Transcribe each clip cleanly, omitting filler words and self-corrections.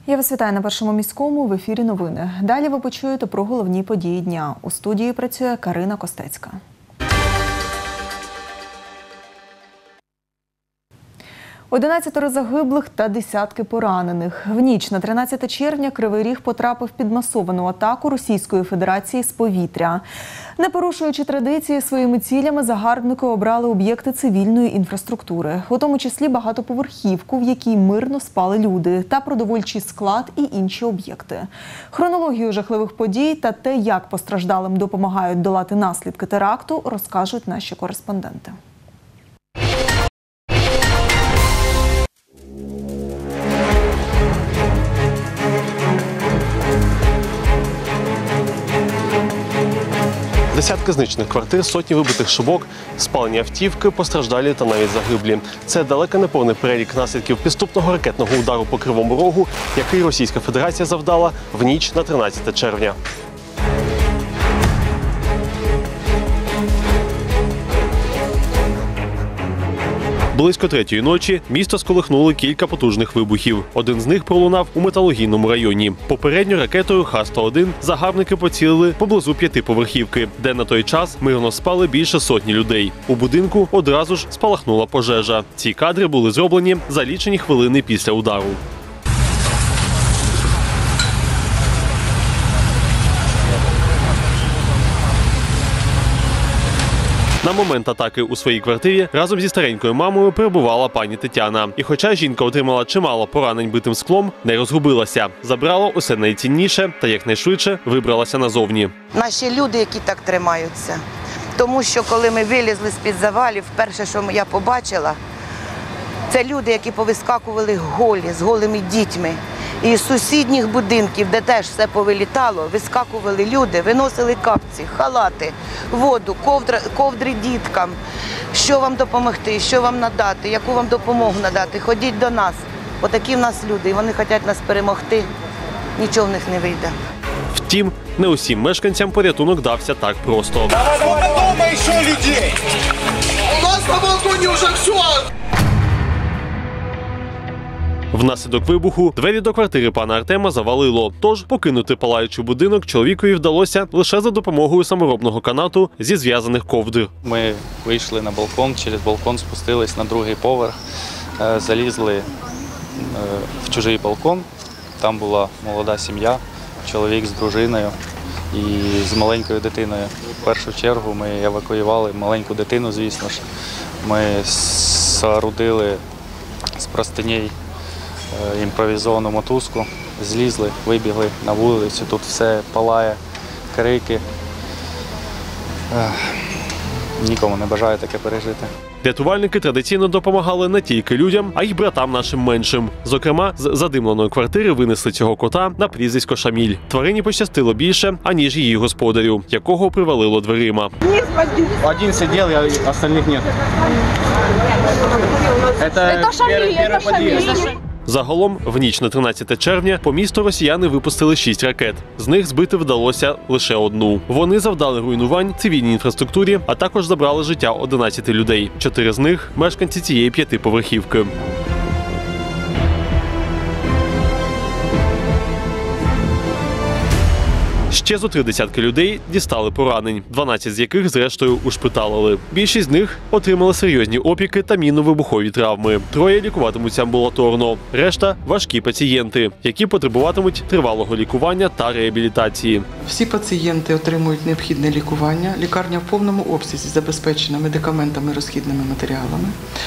Я вас вітаю на Першому міському, в ефірі новини. Далі ви почуєте про головні події дня. У студії працює Карина Костецька. Одинадцятеро загиблих та десятки поранених. В ніч на 13 червня Кривий Ріг потрапив під масовану атаку Російської Федерації з повітря. Не порушуючи традиції, своїми цілями загарбники обрали об'єкти цивільної інфраструктури, у тому числі багатоповерхівку, в якій мирно спали люди, та продовольчий склад і інші об'єкти. Хронологію жахливих подій та те, як постраждалим допомагають долати наслідки теракту, розкажуть наші кореспонденти. Десятки знищених квартир, сотні вибитих шибок, спалені автівки, постраждалі та навіть загиблі. Це далеко не повний перелік наслідків підступного ракетного удару по Кривому Рогу, який Російська Федерація завдала в ніч на 13 червня. Близько 3-ї ночі місто сколихнули кілька потужних вибухів. Один з них пролунав у Металургійному районі. Попередньо ракетою Х-101 загарбники поцілили поблизу 5-поверхівки, де на той час мирно спали більше сотні людей. У будинку одразу ж спалахнула пожежа. Ці кадри були зроблені за лічені хвилини після удару. На момент атаки у своїй квартирі разом зі старенькою мамою перебувала пані Тетяна. І хоча жінка отримала чимало поранень битим склом, не розгубилася. Забрала усе найцінніше та якнайшвидше вибралася назовні. Наші люди, які так тримаються. Тому що коли ми вилізли з-під завалів, перше, що я побачила, це люди, які повискакували голі, з голими дітьми. І з сусідніх будинків, де теж все повилітало, вискакували люди, виносили капці, халати, воду, ковдри діткам. Що вам допомогти, що вам надати, яку вам допомогу надати, ходіть до нас. Отакі в нас люди, і вони хочуть нас перемогти, нічого в них не вийде. Втім, не усім мешканцям порятунок дався так просто. Давай, дома ще людей! У нас на балконі вже все! Внаслідок вибуху двері до квартири пана Артема завалило. Тож покинути палаючий будинок чоловікові вдалося лише за допомогою саморобного канату зі зв'язаних ковдр. Ми вийшли на балкон, через балкон спустились на 2-й поверх, залізли в чужий балкон. Там була молода сім'я, чоловік з дружиною і з маленькою дитиною. В першу чергу ми евакуювали маленьку дитину, звісно ж. Ми соорудили з простиней імпровізовану мотузку, злізли, вибігли на вулицю, тут все палає, крики. Нікому не бажаю таке пережити. Рятувальники традиційно допомагали не тільки людям, а й братам нашим меншим. Зокрема, з задимленої квартири винесли цього кота на прізвисько Шаміль. Тварині пощастило більше, аніж її господарю, якого привалило дверима. Один сидів, а остальних нет. Це Шаміль. Загалом, в ніч на 13 червня по місту росіяни випустили 6 ракет. З них збити вдалося лише одну. Вони завдали руйнувань цивільній інфраструктурі, а також забрали життя 11 людей. 4 з них – мешканці цієї 5-поверхівки. Ще зо 3 десятки людей дістали поранень, 12 з яких, зрештою, ушпиталили. Більшість з них отримали серйозні опіки та мінно-вибухові травми. 3 лікуватимуться амбулаторно, решта – важкі пацієнти, які потребуватимуть тривалого лікування та реабілітації. Всі пацієнти отримують необхідне лікування. Лікарня в повному обсязі забезпечена медикаментами і розхідними матеріалами.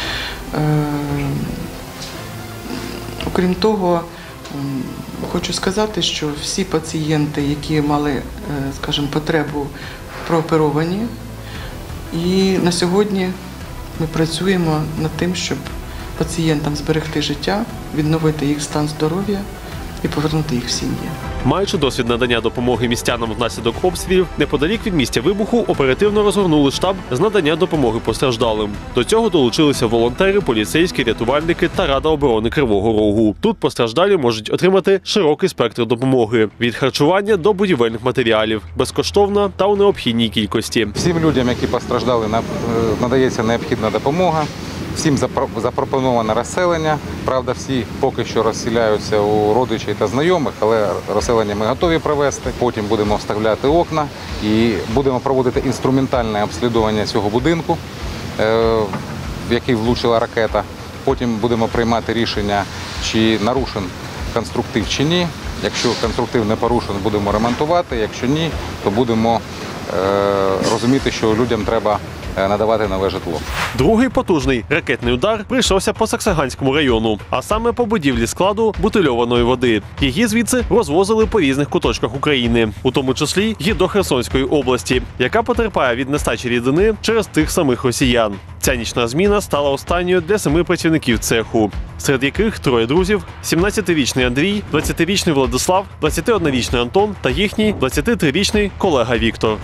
Окрім того, хочу сказати, що всі пацієнти, які мали, скажімо, потребу, прооперовані. І на сьогодні ми працюємо над тим, щоб пацієнтам зберегти життя, відновити їх стан здоров'я і повернути їх в сім'ї. Маючи досвід надання допомоги містянам внаслідок обстрілів, неподалік від місця вибуху оперативно розгорнули штаб з надання допомоги постраждалим. До цього долучилися волонтери, поліцейські, рятувальники та Рада оборони Кривого Рогу. Тут постраждалі можуть отримати широкий спектр допомоги – від харчування до будівельних матеріалів, безкоштовно та у необхідній кількості. Всім людям, які постраждали, надається необхідна допомога. Всім запропоновано розселення. Правда, всі поки що розселяються у родичів та знайомих, але розселення ми готові провести. Потім будемо вставляти окна і будемо проводити інструментальне обслідування цього будинку, в який влучила ракета. Потім будемо приймати рішення, чи нарушен конструктив чи ні. Якщо конструктив не порушений, будемо ремонтувати. Якщо ні, то будемо розуміти, що людям треба надавати нове житло. Другий потужний ракетний удар прийшовся по Саксаганському району, а саме по будівлі складу бутильованої води. Її звідси розвозили по різних куточках України, у тому числі й до Херсонської області, яка потерпає від нестачі рідини через тих самих росіян. Ця нічна зміна стала останньою для 7 працівників цеху, серед яких 3 друзів: 17-річний Андрій, 20-річний Владислав, 21-річний Антон та їхній 23-річний колега Віктор.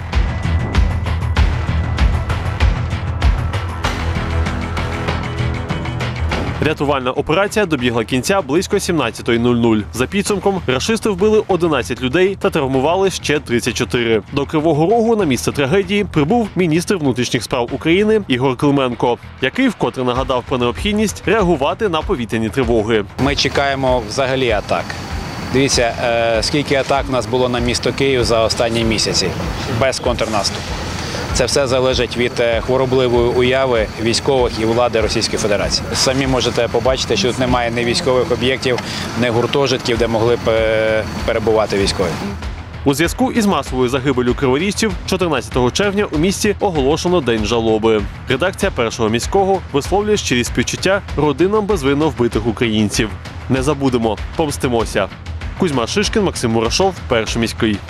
Рятувальна операція добігла кінця близько 17:00. За підсумком, рашисти вбили 11 людей та травмували ще 34. До Кривого Рогу на місце трагедії прибув міністр внутрішніх справ України Ігор Клименко, який вкотре нагадав про необхідність реагувати на повітряні тривоги. Ми чекаємо взагалі атак. Дивіться, скільки атак у нас було на місто Київ за останні місяці, без контрнаступу. Це все залежить від хворобливої уяви військових і влади Російської Федерації. Самі можете побачити, що тут немає ні військових об'єктів, ні гуртожитків, де могли б перебувати військові. У зв'язку із масовою загибелью криворіжців 14 червня у місті оголошено День жалоби. Редакція Першого міського висловлює щирі співчуття родинам безвинно вбитих українців. Не забудемо, помстимося. Кузьма Шишкін, Максим Мурашов, Перший міський.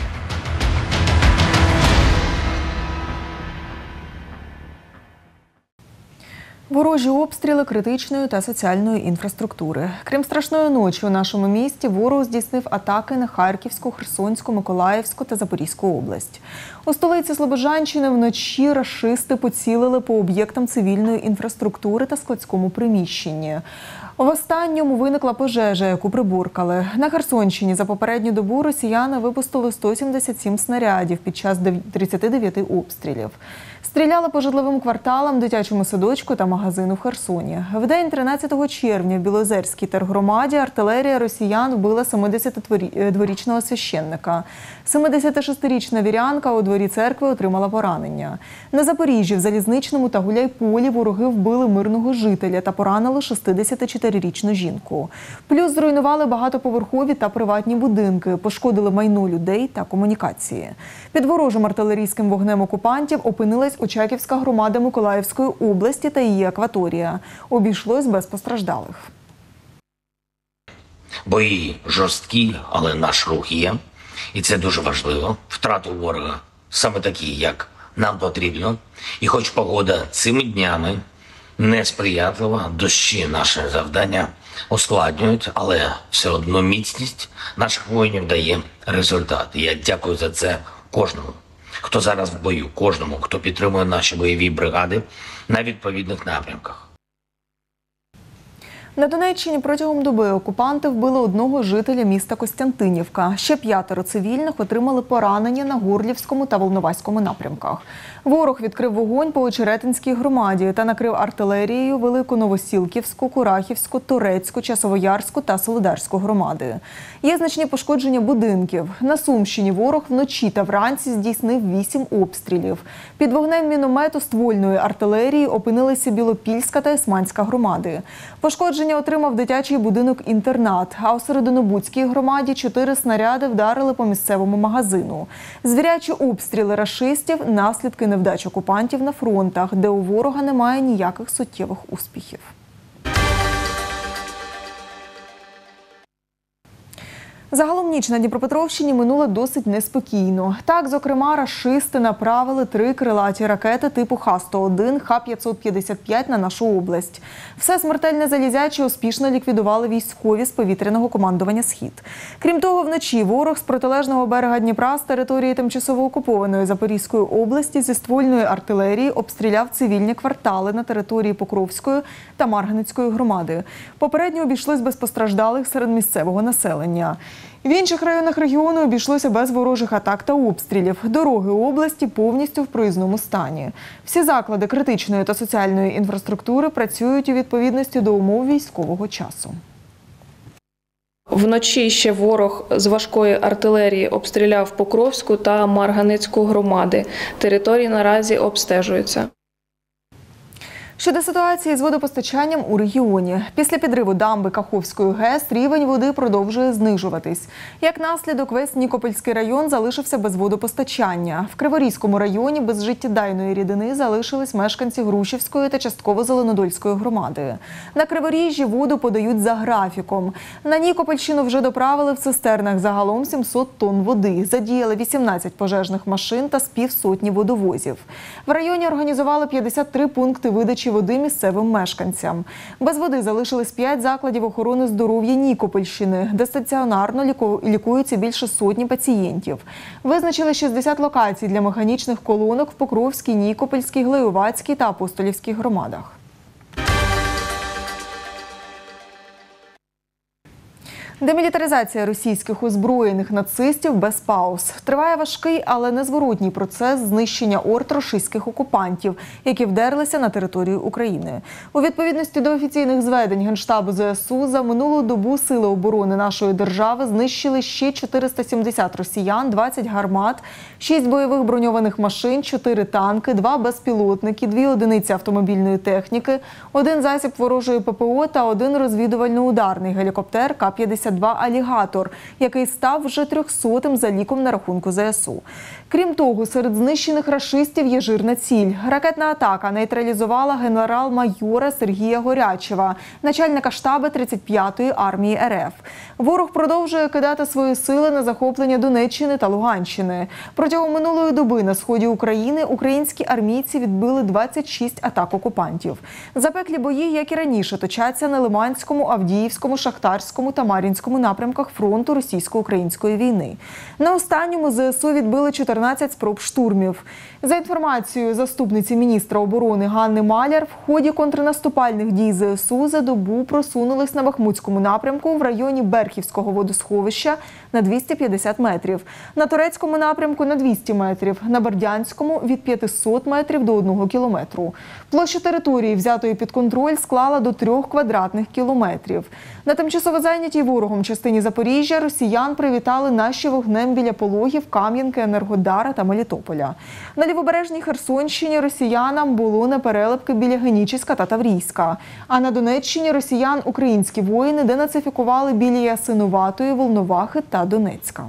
Ворожі обстріли критичної та соціальної інфраструктури. Крім страшної ночі, у нашому місті ворог здійснив атаки на Харківську, Херсонську, Миколаївську та Запорізьку область. У столиці Слобожанщини вночі рашисти поцілили по об'єктам цивільної інфраструктури та складському приміщенні. В останньому виникла пожежа, яку приборкали. На Херсонщині за попередню добу росіяни випустили 177 снарядів під час 39 обстрілів. Стріляли по житловим кварталам, дитячому садочку та магазину в Херсоні. В день 13 червня в Білозерській тергромаді артилерія росіян вбила 72-річного священника. 76-річна вірянка у дворі церкви отримала поранення. На Запоріжжі в Залізничному та Гуляйполі вороги вбили мирного жителя та поранили 64-річну жінку. Плюс зруйнували багатоповерхові та приватні будинки, пошкодили майно людей та комунікації. Під ворожим артилерійським вогнем окупантів опинилась Очаківська громада Миколаївської області та її акваторія. Обійшлось без постраждалих. Бої жорсткі, але наш рух є. І це дуже важливо. Втрату ворога саме такі, як нам потрібно. І хоч погода цими днями несприятлива, дощі наше завдання ускладнюють, але все одно міцність наших воїнів дає результат. І я дякую за це кожному, хто зараз в бою, кожному, хто підтримує наші бойові бригади на відповідних напрямках. На Донеччині протягом доби окупанти вбили одного жителя міста Костянтинівка. Ще 5 цивільних отримали поранення на Горлівському та Волноваському напрямках. Ворог відкрив вогонь по Очеретинській громаді та накрив артилерією Велику Новосілківську, Курахівську, Торецьку, Часовоярську та Солидарську громади. Є значні пошкодження будинків. На Сумщині ворог вночі та вранці здійснив 8 обстрілів. Під вогнем міномету ствольної артилерії опинилися Білопільська та Есманська громади. Пошкодження отримав дитячий будинок-інтернат, а у Серединобудській громаді 4 снаряди вдарили по місцевому магазину. Звірячі обстріли рашистів – наслідки невдач окупантів на фронтах, де у ворога немає ніяких суттєвих успіхів. Загалом ніч на Дніпропетровщині минула досить неспокійно. Так, зокрема, рашисти направили 3 крилаті ракети типу Х-101, Х-555 на нашу область. Все смертельне залізяче успішно ліквідували військові з повітряного командування «Схід». Крім того, вночі ворог з протилежного берега Дніпра з території тимчасово окупованої Запорізької області зі ствольної артилерії обстріляв цивільні квартали на території Покровської та Марганецької громади. Попередньо обійшлось без постраждалих серед місцевого населення. В інших районах регіону обійшлося без ворожих атак та обстрілів. Дороги області повністю в проїзному стані. Всі заклади критичної та соціальної інфраструктури працюють у відповідності до умов військового часу. Вночі ще ворог з важкої артилерії обстріляв Покровську та Марганецьку громади. Території наразі обстежуються. Щодо ситуації з водопостачанням у регіоні. Після підриву дамби Каховської ГЕС рівень води продовжує знижуватись. Як наслідок, весь Нікопольський район залишився без водопостачання. В Криворізькому районі без життєдайної рідини залишились мешканці Грушівської та частково Зеленодольської громади. На Криворіжжі воду подають за графіком. На Нікопольщину вже доправили в цистернах загалом 700 тонн води. Задіяли 18 пожежних машин та з півсотні водовозів. В районі організували 53 пункти видачі води місцевим мешканцям. Без води залишились 5 закладів охорони здоров'я Нікопольщини, де стаціонарно лікуються більше сотні пацієнтів. Визначили 60 локацій для механічних колонок в Покровській, Нікопольській, Глеювацькій та Апостолівській громадах. Демілітаризація російських озброєних нацистів без пауз. Триває важкий, але незворотній процес знищення орд рашистських окупантів, які вдерлися на територію України. У відповідності до офіційних зведень Генштабу ЗСУ за минулу добу Сили оборони нашої держави знищили ще 470 росіян, 20 гармат, 6 бойових броньованих машин, 4 танки, 2 безпілотники, 2 одиниці автомобільної техніки, 1 засіб ворожої ППО та 1 розвідувально-ударний гелікоптер К-52 «Алігатор», який став вже 300-м за ліком на рахунку ЗСУ. Крім того, серед знищених рашистів є жирна ціль. Ракетна атака нейтралізувала генерал-майора Сергія Горячева, начальника штабу 35-ї армії РФ. Ворог продовжує кидати свої сили на захоплення Донеччини та Луганщини. Протягом минулої доби на сході України українські армійці відбили 26 атак окупантів. Запеклі бої, як і раніше, точаться на Лиманському, Авдіївському, Шахтарському та Мар'їнському напрямках фронту російсько-української війни. На останньому ЗСУ відбили 14 спроб штурмів. За інформацією заступниці міністра оборони Ганни Маляр, в ході контрнаступальних дій ЗСУ за добу просунулись на Бахмутському напрямку в районі Берхівського водосховища на 250 метрів, на Торецькому напрямку на 200 метрів, на Бердянському від 500 метрів до 1 кілометру. Площа території, взятої під контроль, склала до 3 квадратних кілометрів. На тимчасово зайнятій ворогом частині Запоріжжя росіян привітали наші вогнем біля Пологів, Кам'янки, Енергодара та Мелітополя. На лівобережній Херсонщині росіянам було на перелипки біля Генічеська та Таврійська. А на Донеччині росіян українські воїни денацифікували біля Ясинуватої, Волновахи та Донецька.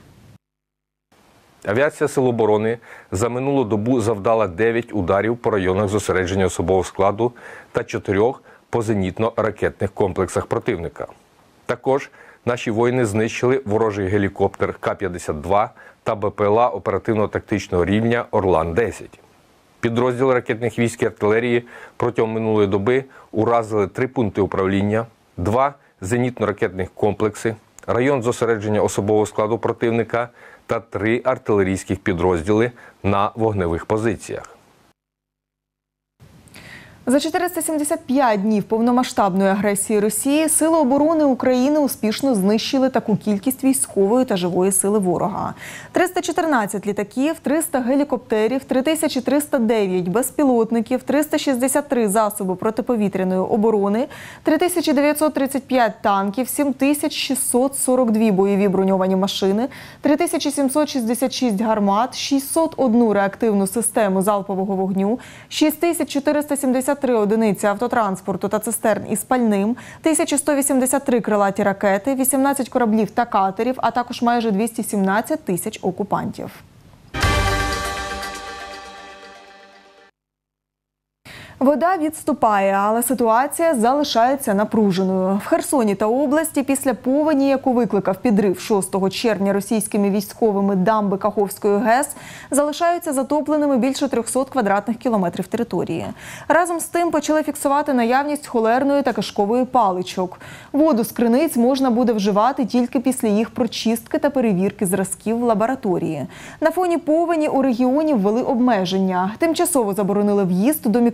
Авіація Сил оборони за минулу добу завдала 9 ударів по районах зосередження особового складу та 4 по зенітно-ракетних комплексах противника. Також наші воїни знищили ворожий гелікоптер К-52 та БПЛА оперативно-тактичного рівня «Орлан-10». Підрозділи ракетних військ і артилерії протягом минулої доби уразили 3 пункти управління, 2 зенітно-ракетних комплекси, район зосередження особового складу противника та 3 артилерійських підрозділи на вогневих позиціях. За 475 днів повномасштабної агресії Росії Сили оборони України успішно знищили таку кількість військової та живої сили ворога. 314 літаків, 300 гелікоптерів, 3309 безпілотників, 363 засоби протиповітряної оборони, 3935 танків, 7642 бойові броньовані машини, 3766 гармат, 601 реактивну систему залпового вогню, 6473 одиниці автотранспорту та цистерн із пальним, 1183 крилаті ракети, 18 кораблів та катерів, а також майже 217 тисяч окупантів. Вода відступає, але ситуація залишається напруженою. В Херсоні та області після повені, яку викликав підрив 6 червня російськими військовими дамби Каховської ГЕС, залишаються затопленими більше 300 квадратних кілометрів території. Разом з тим почали фіксувати наявність холерної та кишкової паличок. Воду з криниць можна буде вживати тільки після їх прочистки та перевірки зразків в лабораторії. На фоні повені у регіоні ввели обмеження. Тимчасово заборонили в'їзд до мікрорайону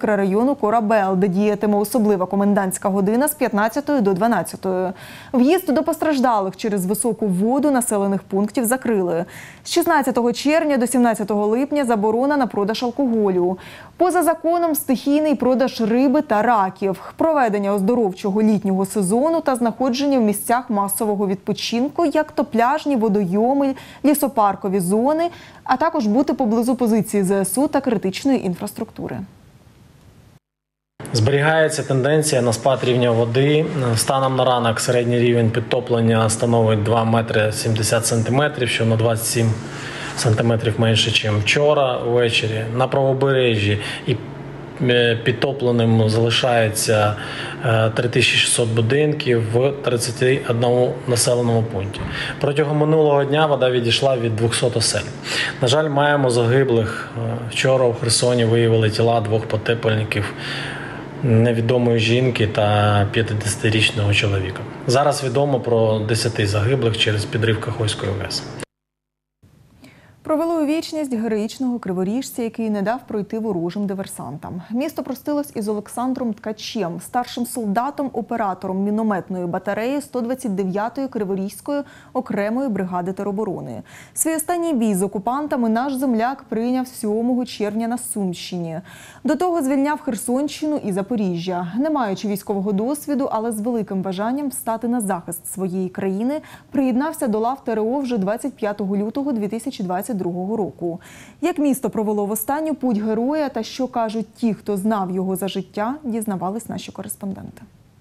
району Корабел, де діятиме особлива комендантська година з 15 до 12. В'їзд до постраждалих через високу воду населених пунктів закрили. З 16 червня до 17 липня заборона на продаж алкоголю. Поза законом стихійний продаж риби та раків, проведення оздоровчого літнього сезону та знаходження в місцях масового відпочинку, як то пляжні, водойоми, лісопаркові зони, а також бути поблизу позиції ЗСУ та критичної інфраструктури. Зберігається тенденція на спад рівня води. Станом на ранок середній рівень підтоплення становить 2 метри 70 сантиметрів, що на 27 сантиметрів менше, ніж вчора ввечері. На правобережжі і підтопленим залишається 3600 будинків в 31 населеному пункті. Протягом минулого дня вода відійшла від 200 осель. На жаль, маємо загиблих. Вчора у Херсоні виявили тіла 2 потопельників, невідомої жінки та 50-річного чоловіка. Зараз відомо про 10 загиблих через підрив Каховської ГЕС. Провели у вічність героїчного криворіжця, який не дав пройти ворожим диверсантам. Місто простилось із Олександром Ткачем, старшим солдатом-оператором мінометної батареї 129-ї Криворізької окремої бригади тероборони. Свій останній бій з окупантами наш земляк прийняв 7 червня на Сумщині. До того звільняв Херсонщину і Запоріжжя. Не маючи військового досвіду, але з великим бажанням стати на захист своєї країни, приєднався до лав ТРО вже 25 лютого 2022 року. Як місто провело в останню путь героя та що кажуть ті, хто знав його за життя, дізнавались наші кореспонденти.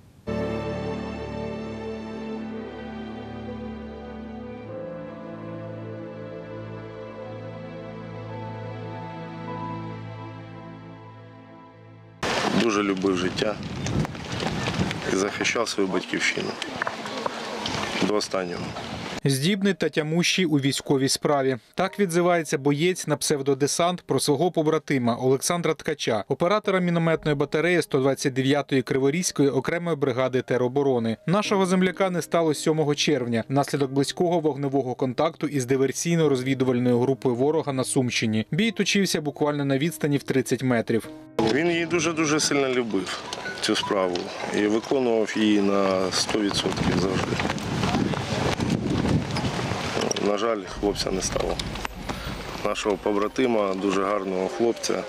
Дуже любив життя і захищав свою батьківщину до останнього. Здібний та тямущий у військовій справі. Так відзивається боєць на псевдодесант про свого побратима Олександра Ткача, оператора мінометної батареї 129-ї Криворізької окремої бригади тероборони. Нашого земляка не стало 7 червня внаслідок близького вогневого контакту із диверсійно-розвідувальною групою ворога на Сумщині. Бій точився буквально на відстані в 30 метрів. Він її дуже сильно любив, цю справу, і виконував її на 100% завжди. На жаль, хлопця не стало. Нашого побратима, дуже гарного хлопця,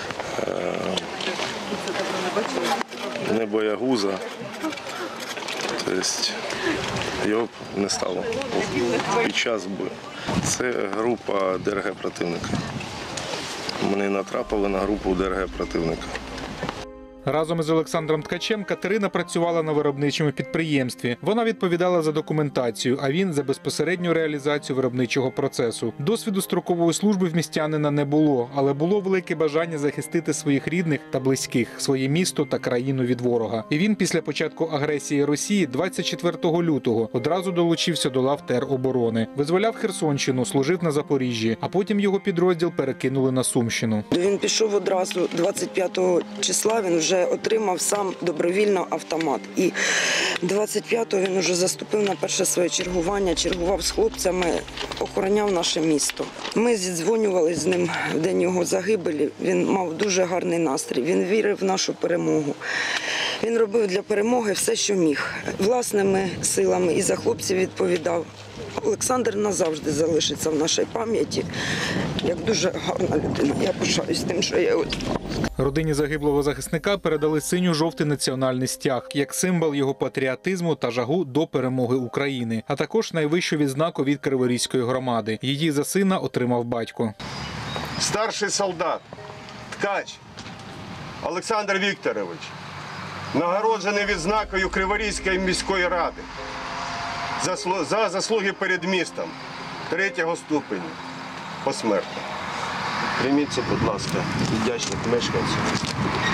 не боягуза, тобто його не стало під час бою. Це група ДРГ противника. Вони натрапили на групу ДРГ противника. Разом із Олександром Ткачем Катерина працювала на виробничому підприємстві. Вона відповідала за документацію, а він – за безпосередню реалізацію виробничого процесу. Досвіду строкової служби в містянина не було, але було велике бажання захистити своїх рідних та близьких, своє місто та країну від ворога. І він після початку агресії Росії 24 лютого одразу долучився до лав тероборони. Визволяв Херсонщину, служив на Запоріжжі, а потім його підрозділ перекинули на Сумщину. Він пішов одразу 25 числа, він вже отримав сам добровільно автомат. І 25-го він вже заступив на перше своє чергування, чергував з хлопцями, охороняв наше місто. Ми зідзвонювалися з ним в день його загибелі. Він мав дуже гарний настрій, він вірив в нашу перемогу. Він робив для перемоги все, що міг. Власними силами і за хлопців відповідав. Олександр назавжди залишиться в нашій пам'яті як дуже гарна людина. Я пишаюсь тим, що я ось. Родині загиблого захисника передали синьо-жовтий національний стяг, як символ його патріотизму та жагу до перемоги України, а також найвищу відзнаку від Криворізької громади. Її за сина отримав батько. Старший солдат Ткач Олександр Вікторович нагороджений відзнакою Криворізької міської ради за заслуги перед містом 3-го ступеня посмертно. Прийміть це, будь ласка, вдячних мешканців.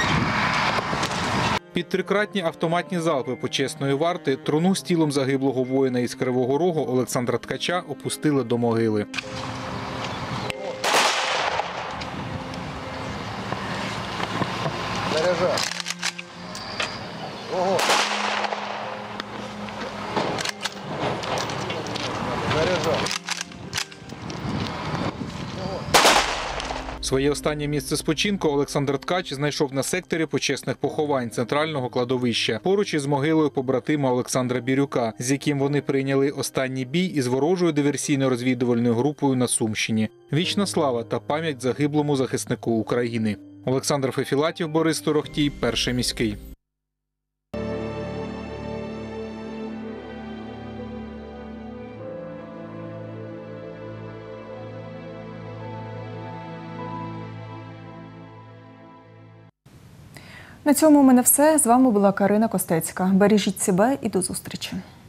Під трикратні автоматні залпи почесної варти труну з тілом загиблого воїна із Кривого Рогу Олександра Ткача опустили до могили. Ого! Своє останнє місце спочинку Олександр Ткач знайшов на секторі почесних поховань центрального кладовища, поруч із могилою побратима Олександра Бірюка, з яким вони прийняли останній бій із ворожою диверсійно-розвідувальною групою на Сумщині. Вічна слава та пам'ять загиблому захиснику України. Олександр Фефілатів, Борис Торохтій, Перший міський. На цьому у мене все. З вами була Карина Костецька. Бережіть себе і до зустрічі.